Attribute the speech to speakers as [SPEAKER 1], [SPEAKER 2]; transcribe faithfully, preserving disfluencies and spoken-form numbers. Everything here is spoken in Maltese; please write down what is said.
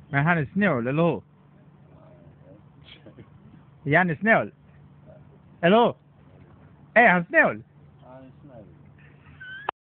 [SPEAKER 1] Men han är snål, eller hur? Janne snål? Eller hur? Är han snål?